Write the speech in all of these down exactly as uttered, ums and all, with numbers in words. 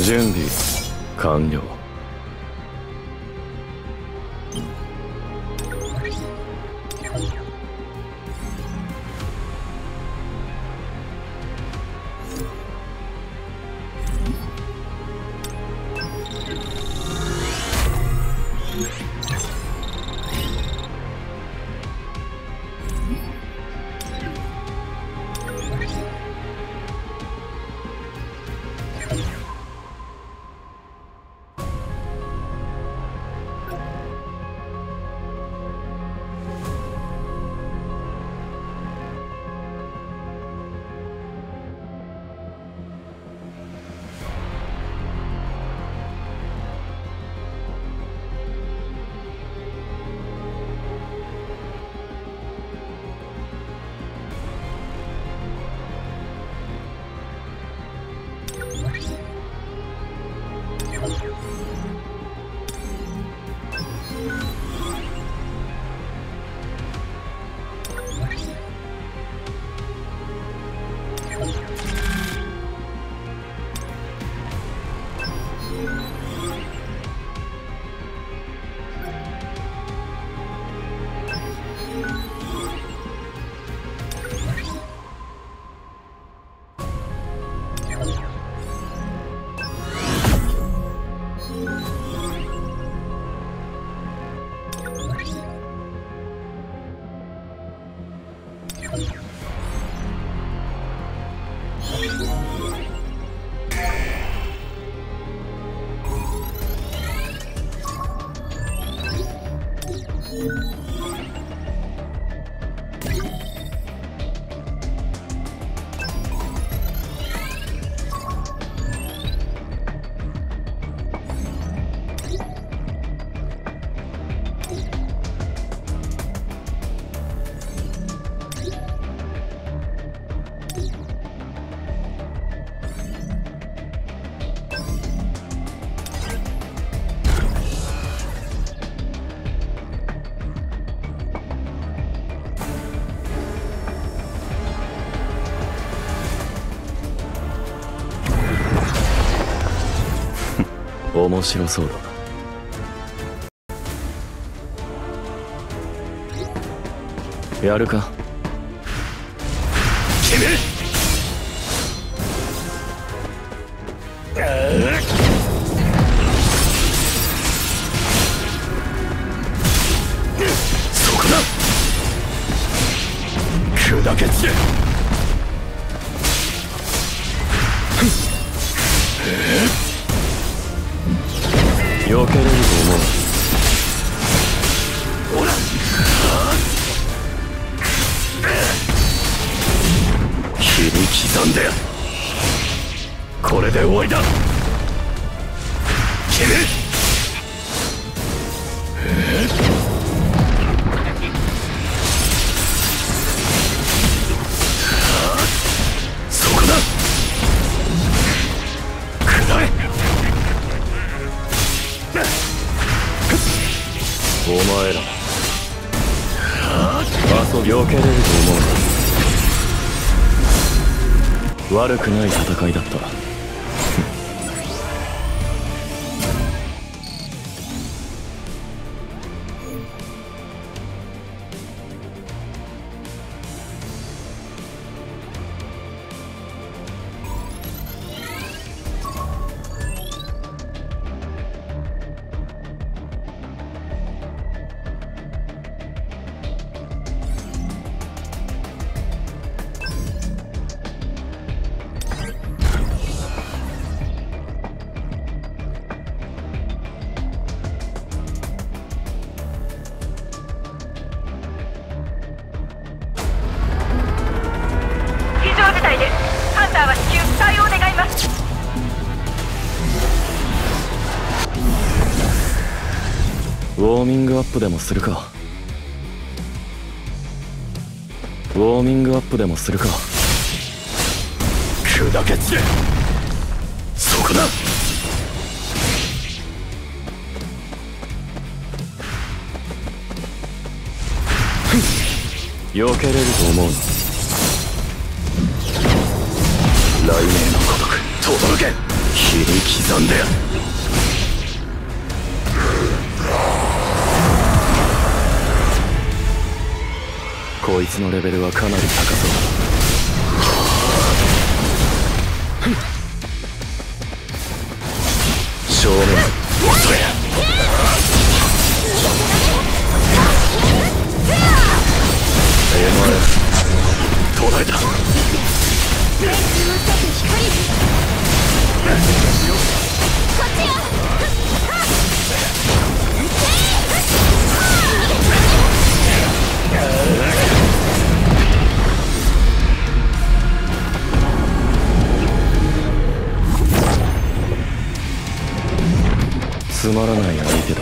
準備完了。面白そうだ。やるか。 決める。そこだ。砕け散れ。 避けれると思う。 ほら、切り刻んでやる。これで終わりだ。決める。そこだ。くらえ。 お前ら遊び避けれると思う。悪くない戦いだった。ウォーミングアップでもするか。ウォーミングアップでもするか。 砕け散れ。そこだ。 避けれると思うの。 雷鳴のごとく轟け。 切り刻んでやる。 こいつのレベルはかなり高そうだ。 正面遅れ。お前捉えた。 つまらない相手だ。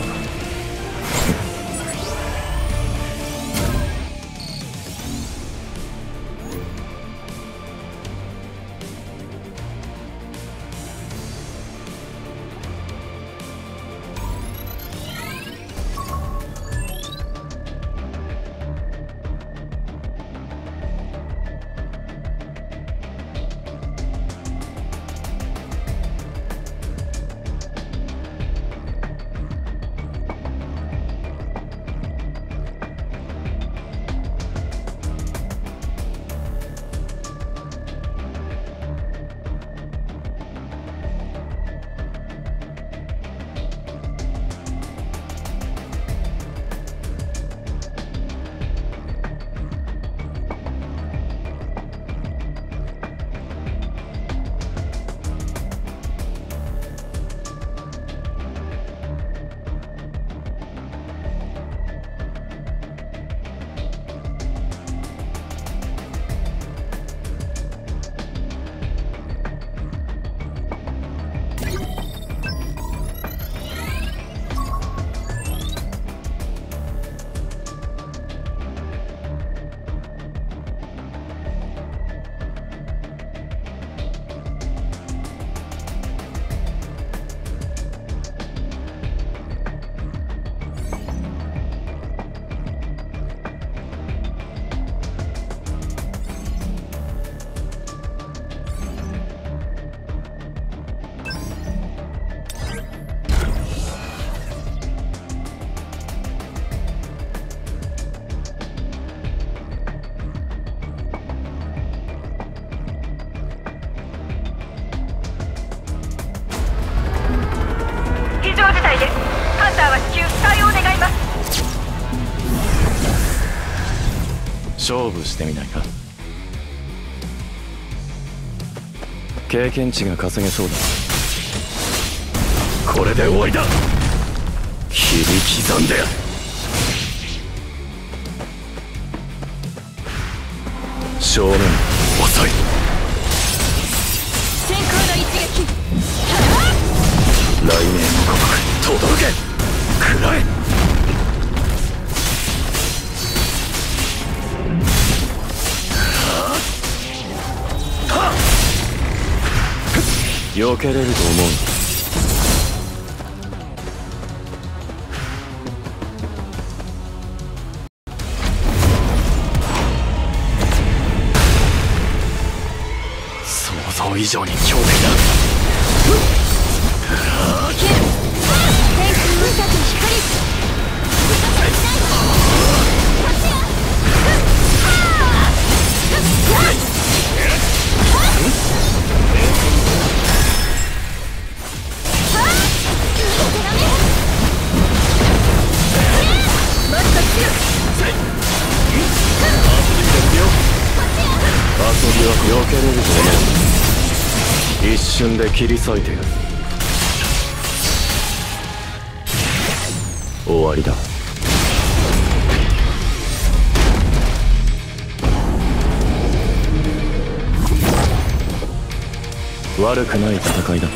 勝負してみないか。経験値が稼げそうだ。 これで終わりだ。切り刻んでやる。正面遅い。 先行の一撃。 雷鳴の刻轟け。食らえ。 避けれると思う。 想像以上に強敵だ。 遊びは避けれると思う。一瞬で切り裂いてやる。終わりだ。悪くない戦いだった。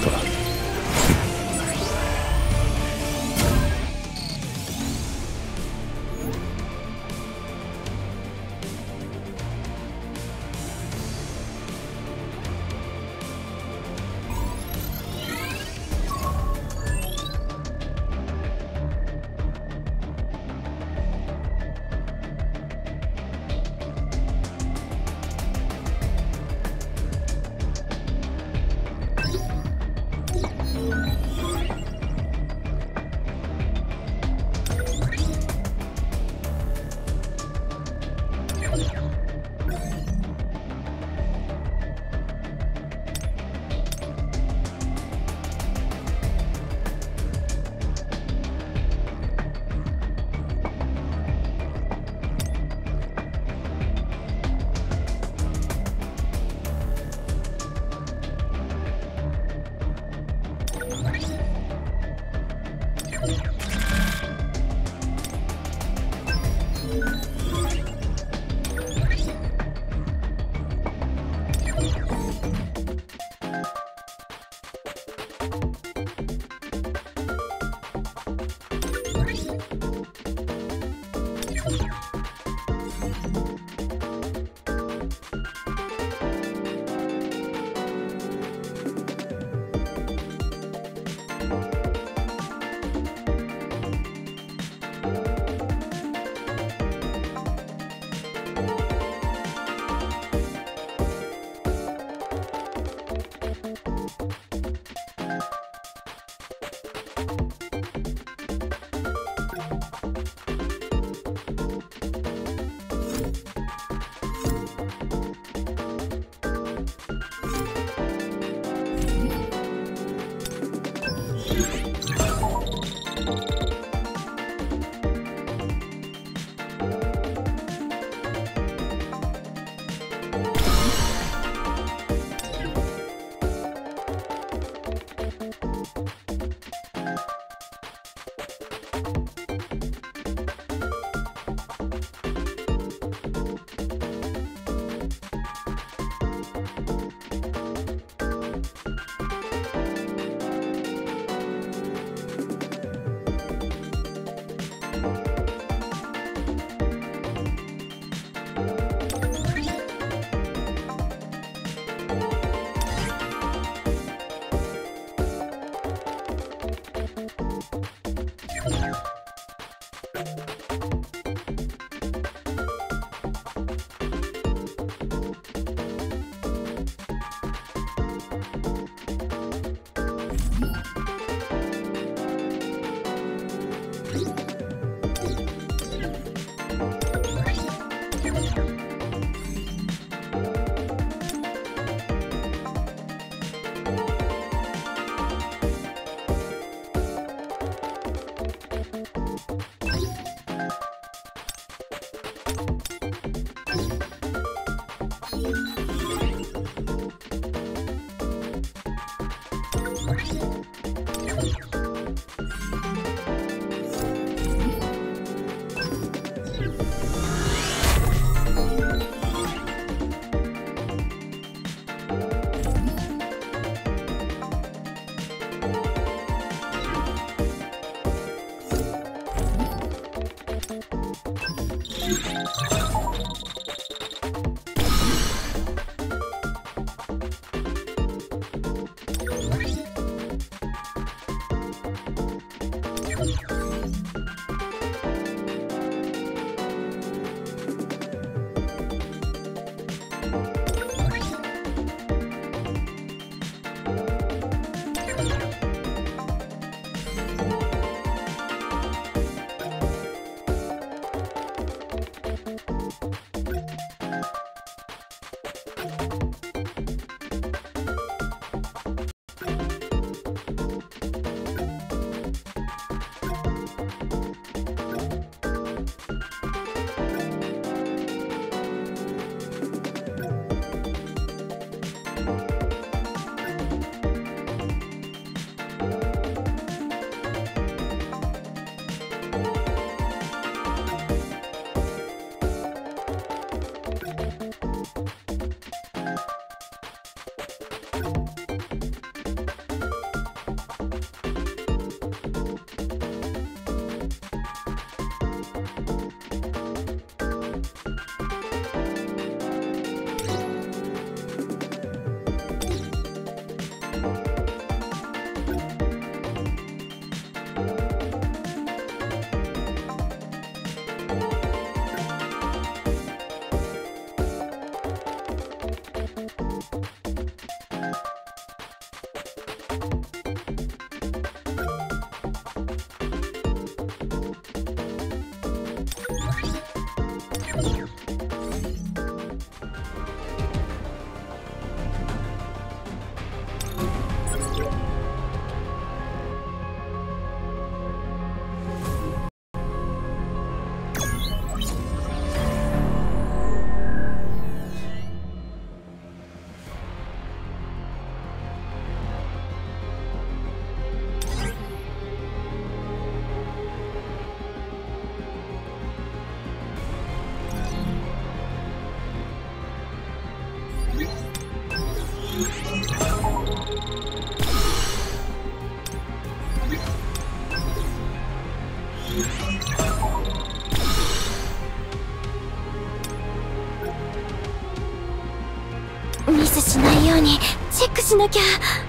ミスしないようにチェックしなきゃ。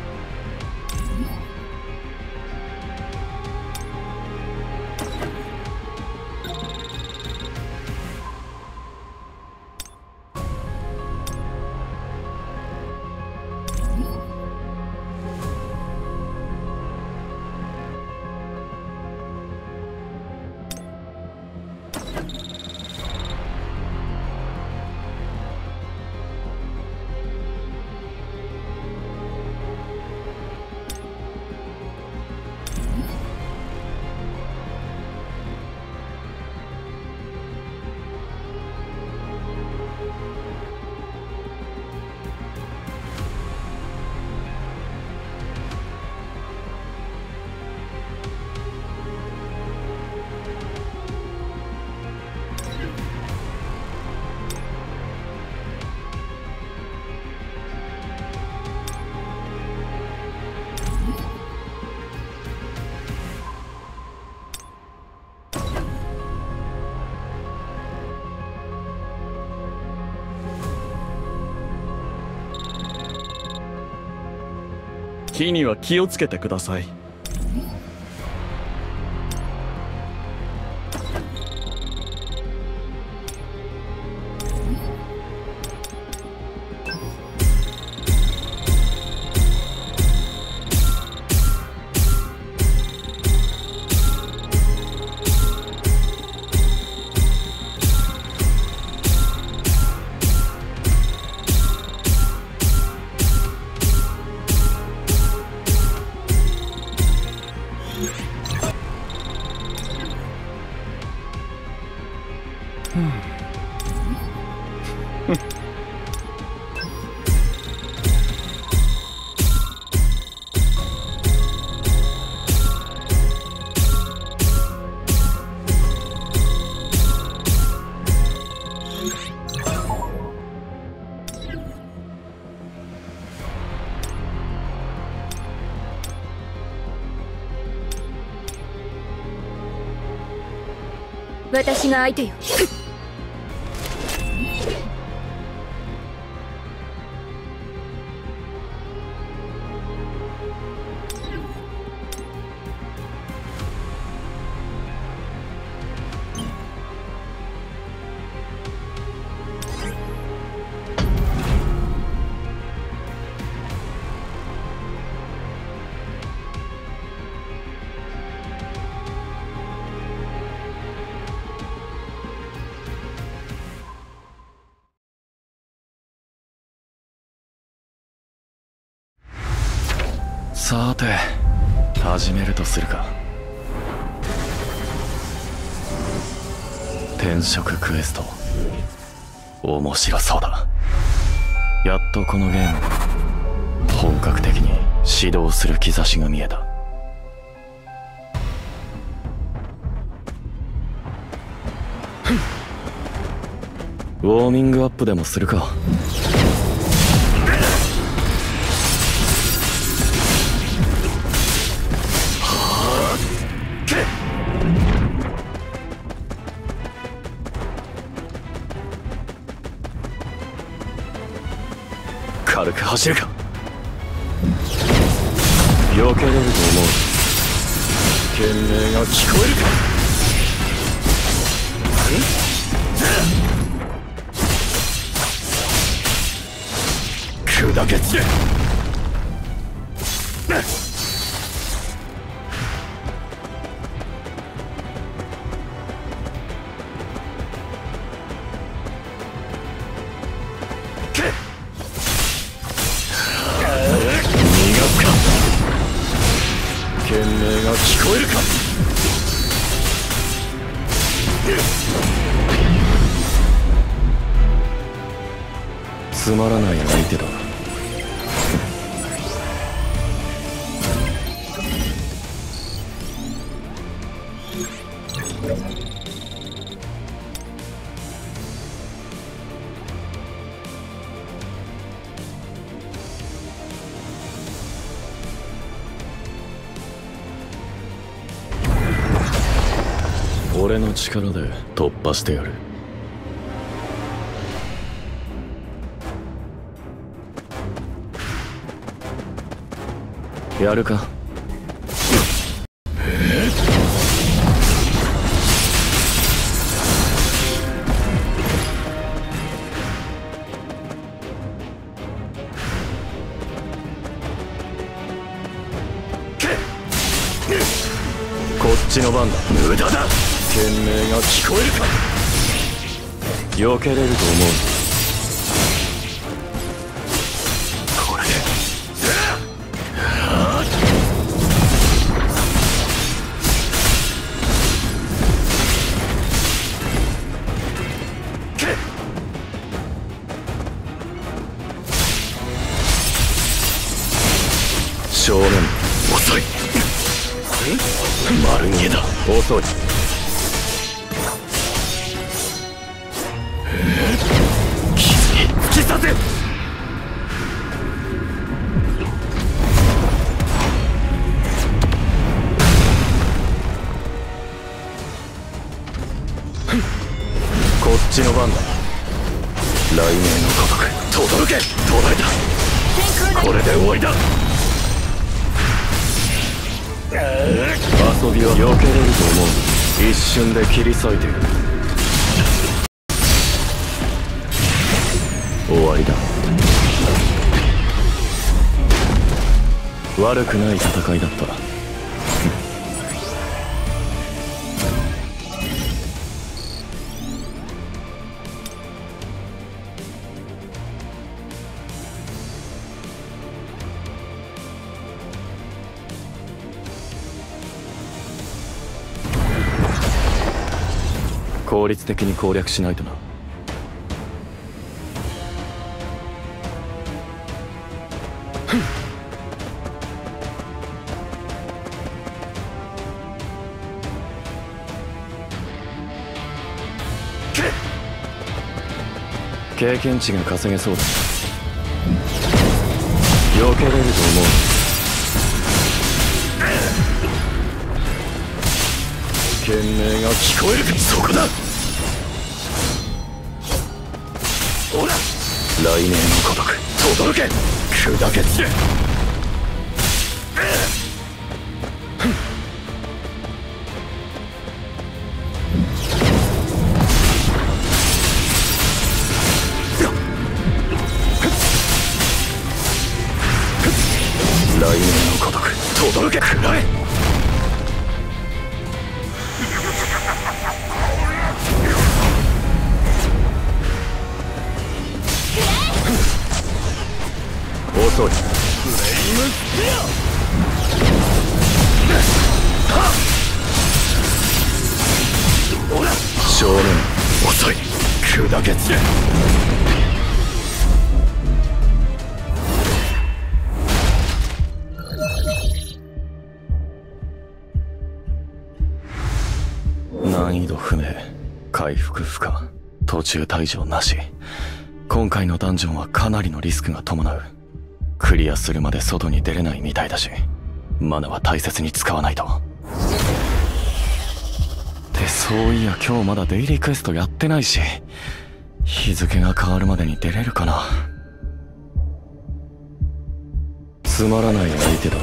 火には気をつけてください。 私が相手よ。 さて始めるとするか。転職クエスト面白そうだ。やっとこのゲーム本格的に始動する兆しが見えた。ウォーミングアップでもするか。軽く走るか。避けれると思う。懸命が聞こえるか。砕け散れ。懸命が聞こえるか。つまらない相手だ。俺の力で突破してやる。やるか。こっちの番だ。無駄だ。懸命が聞こえるか。避けれると思う。これで正面遅い。丸見えだ。遅い。傷に突き刺せ。こっちの番だ。雷鳴のごとく轟け。途絶えた。これで終わりだ。遊びは避けれると思う。一瞬で切り裂いている。終わりだ。悪くない戦いだった。効率的に攻略しないとな。経験値が稼げそうだ。避けれると思う。 懸命が聞こえるか。そこだ。ほら雷鳴のごとく轟け。砕け散れ。雷鳴のごとく轟け。食らえ。遅い。フレイムスピア。ほら少年遅い。砕け散れ。難易度不明、回復不可、途中退場なし。今回のダンジョンはかなりのリスクが伴う。クリアするまで外に出れないみたいだし、マナは大切に使わないと。ってそういや今日まだデイリークエストやってないし、日付が変わるまでに出れるかな。つまらない相手だ。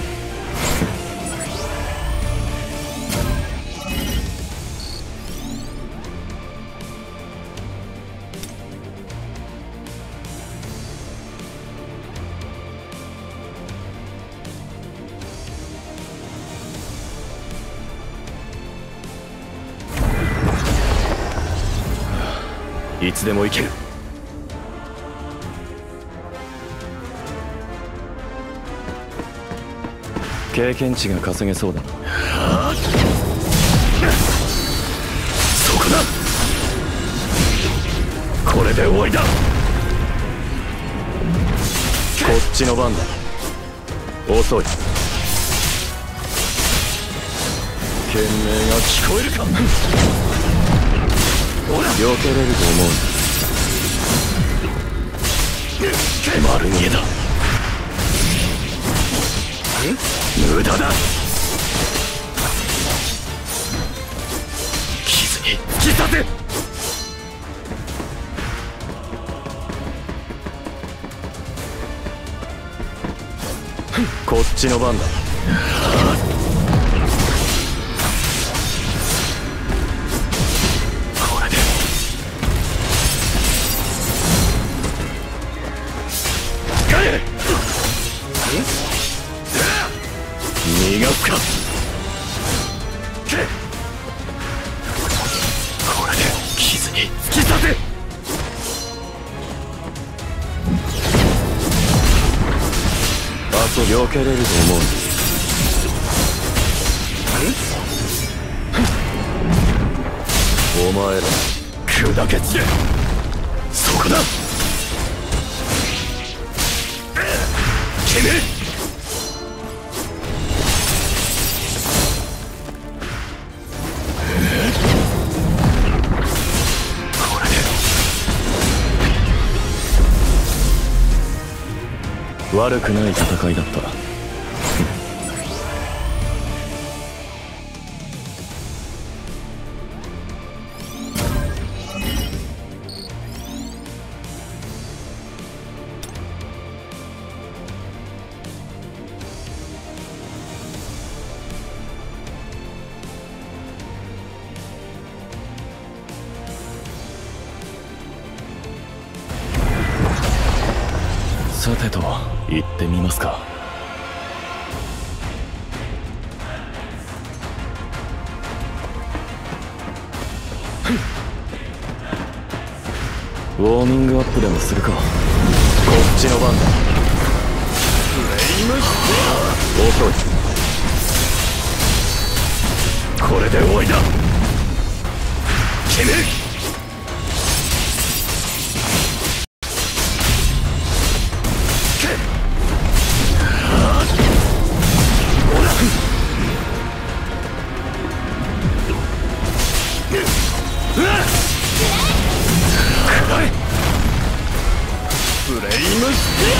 いつでも行ける。経験値が稼げそうだな。そこだ。これで終わりだ。こっちの番だ。遅い。懸命が聞こえるか。避けれると思うんだ。丸見えだ。無駄だ。傷に突き刺せ。こっちの番だ。逃がすか。これで傷に突き刺せ。あと避けれると思うんです。お前ら砕け散れ。そこだ。てめえ。悪くない戦いだった。さてと行ってみますか。ウォーミングアップでもするか。こっちの番だ。フレイムスピア。遅い。これで終わりだ。てめえ。フレイムスピア。先行の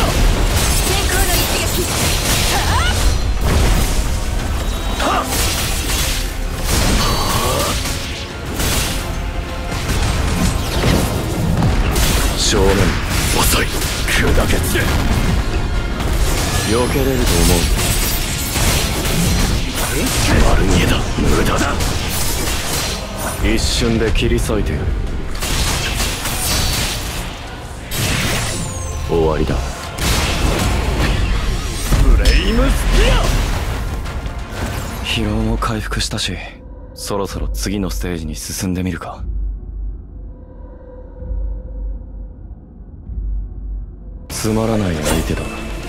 一撃。はっ正面遅い砕けつけ避けれると思う。丸見えだ無駄だ。一瞬で切り裂いてやる。終わりだ。フレイムスピア。疲労も回復したし、そろそろ次のステージに進んでみるか。つまらない相手だ。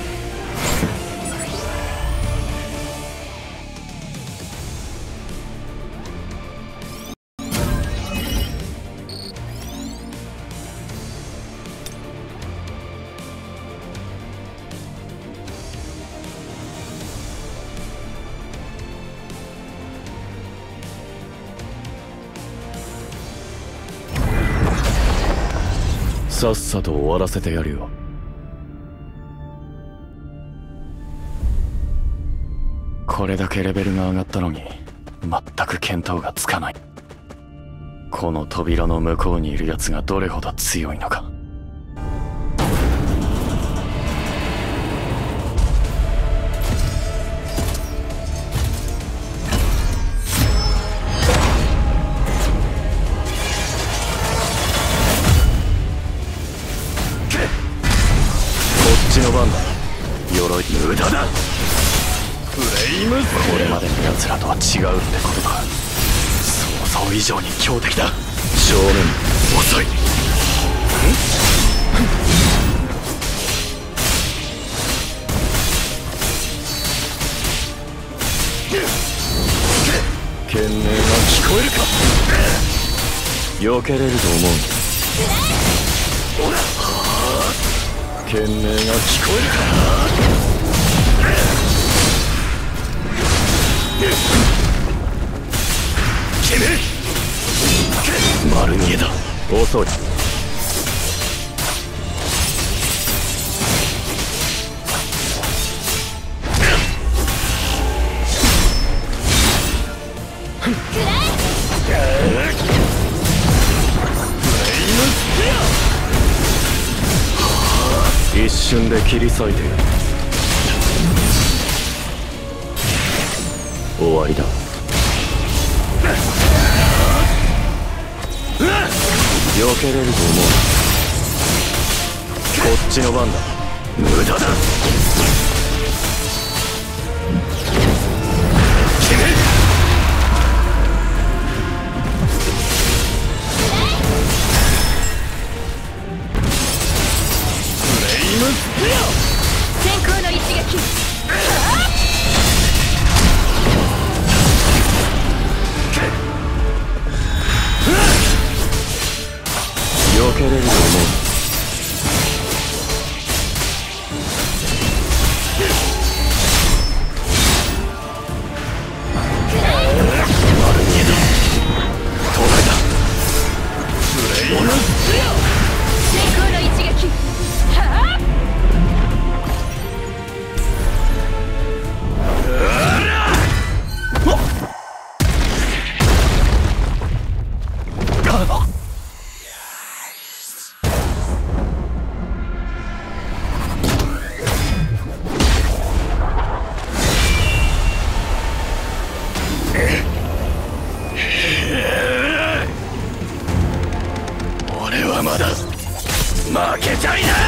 さっさと終わらせてやるよ。これだけレベルが上がったのに全く見当がつかない。この扉の向こうにいる奴がどれほど強いのか。こっちの番だ。鎧無駄だ。フレイムスこれまでの奴らとは違うってことか。想像以上に強敵だ。正面遅い。懸命が聞こえるか。避けれると思う。懸命が聞こえるか。丸見えだ。遅い。一瞬で切り裂いて終わりだ。避けれると思う。こっちの番だ。無駄だ。フレイムスピア。 先行の一撃。 避けれると思う。丸見えだ。止めた。フレイムスピア。 先行の一撃。はあ。 俺はまだ負けちゃいない。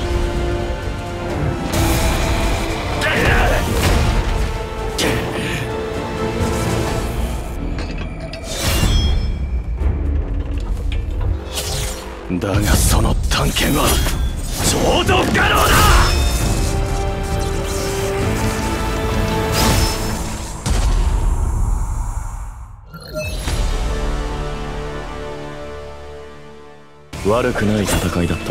だがその探検は超度可能だ。悪くない戦いだった。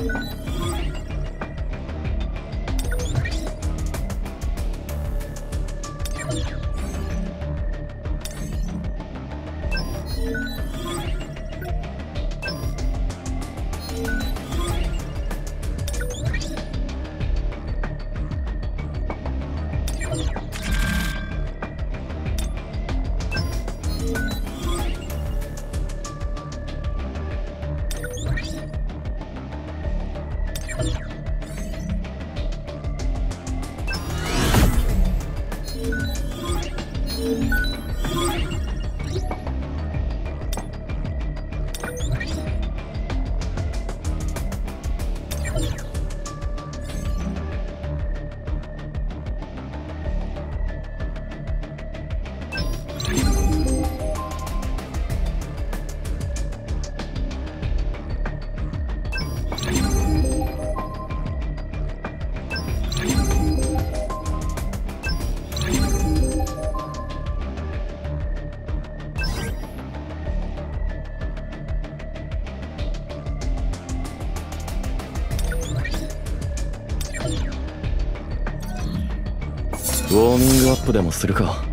ウォーミングアップでもするか。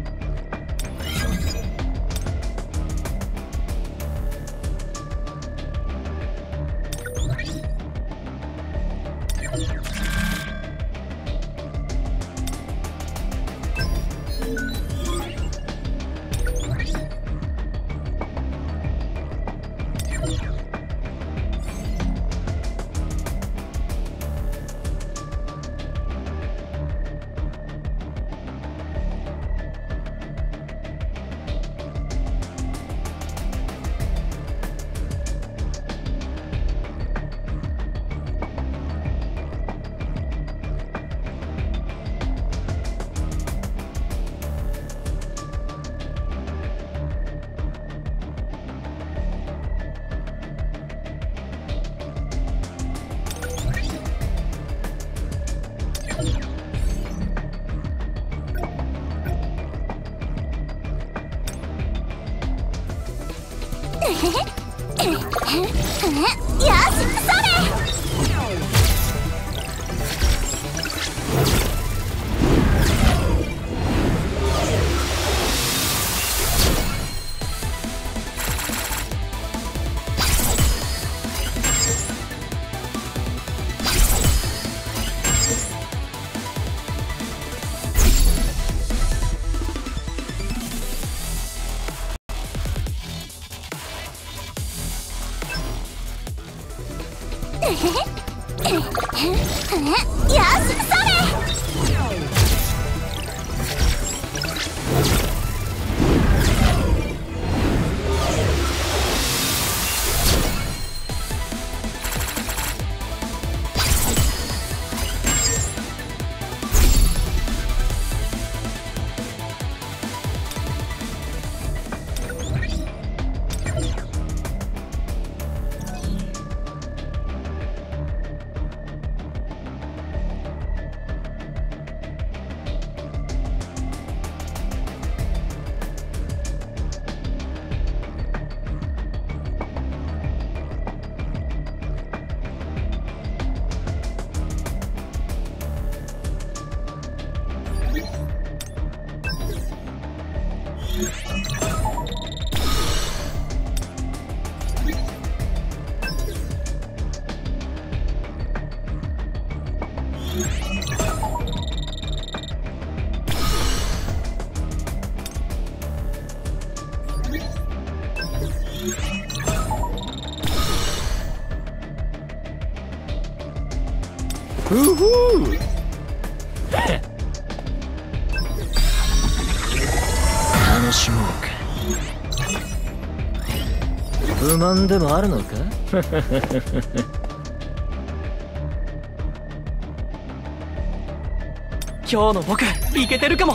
うふう楽しもうか。不満でもあるのか今日の僕イケてるかも。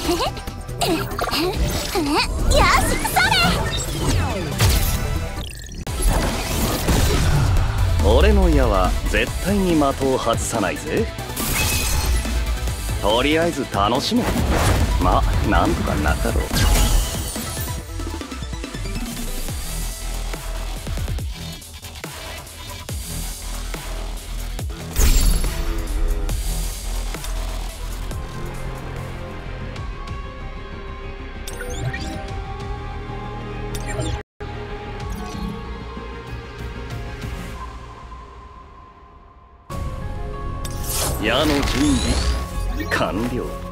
俺の矢は絶対に的を外さないぜ。とりあえず楽しもう。まあなんとかなったろう。矢の準備完了。